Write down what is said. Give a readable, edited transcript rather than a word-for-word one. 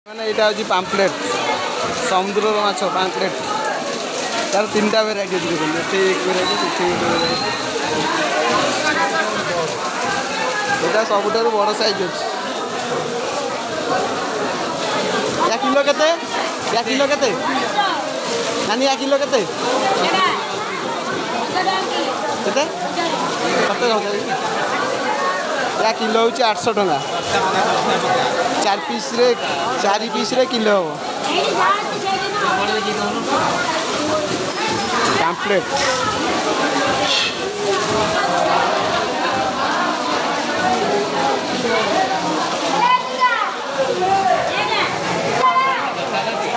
मैंने यहाँ हूँ पाम्पलेट समुद्र माछ पाम्पलेट तार 3टा भेराइटी अच्छी देखते एक भेराइटी यहाँ सबुठ बड़ साइज अच्छे या किलो केते नानी या किलो केते या किलो हूँ 800 टका 4 पीस रे किलो हम पाम्पलेट